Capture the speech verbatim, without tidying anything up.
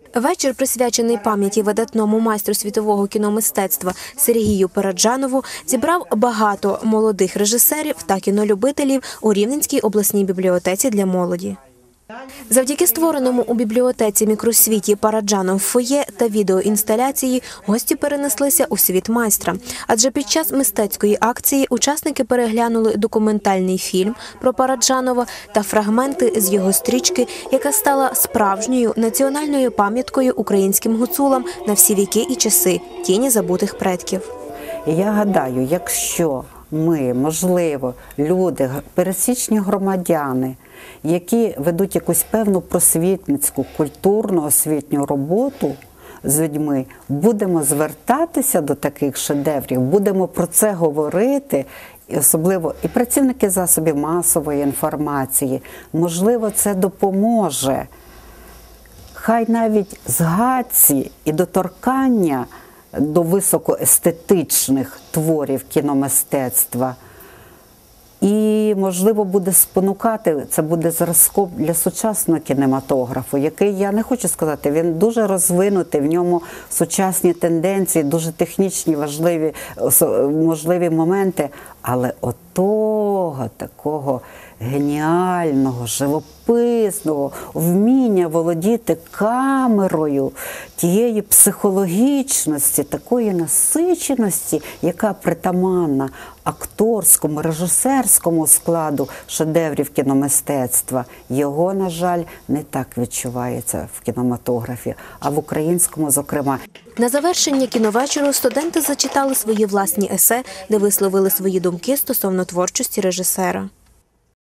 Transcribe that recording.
Вечір, присвячений пам'яті видатному майстру світового кіномистецтва Сергію Параджанову, зібрав багато молодих режисерів та кінолюбителів у Рівненській обласній бібліотеці для молоді. Завдяки створеному у бібліотеці мікросвіті Параджаном фоє та відеоінсталяції гості перенеслися у світ майстра. Адже під час мистецької акції учасники переглянули документальний фільм про Параджанова та фрагменти з його стрічки, яка стала справжньою національною пам'яткою українським гуцулам на всі віки і часи – «Тіні забутих предків». Я гадаю, якщо ми, можливо, люди, пересічні громадяни, які ведуть якусь певну просвітницьку, культурну, освітню роботу з людьми, будемо звертатися до таких шедеврів, будемо про це говорити, і особливо і працівники засобів масової інформації, можливо, це допоможе. Хай навіть згадці і доторкання до високоестетичних творів кіномистецтва і, можливо, буде спонукати, це буде зразком для сучасного кінематографу, який, я не хочу сказати, він дуже розвинутий, в ньому сучасні тенденції, дуже технічні, важливі, можливі моменти, але отого такого геніального, живописного вміння володіти камерою, тієї психологічності, такої насиченості, яка притаманна акторському, режисерському складу шедеврів кіномистецтва, його, на жаль, не так відчувається в кінематографі, а в українському, зокрема. На завершення кіновечору студенти зачитали свої власні есе, де висловили свої думки стосовно творчості режисера.